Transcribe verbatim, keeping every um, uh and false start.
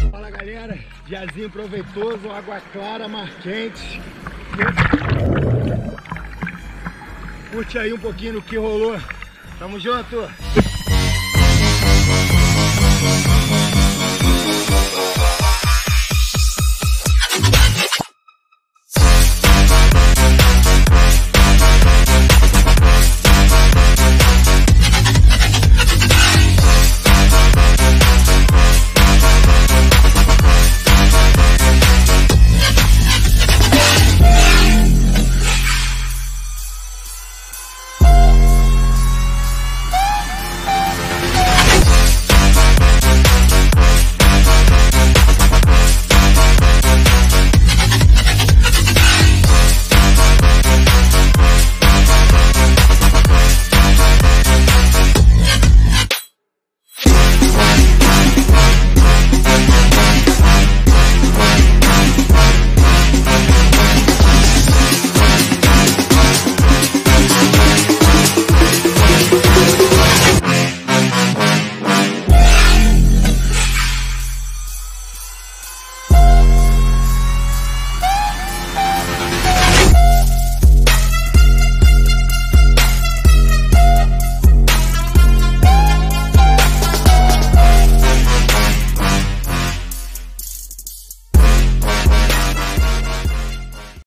Fala galera, diazinho proveitoso, água clara, mar quente. Curte aí um pouquinho do que rolou. Tamo junto!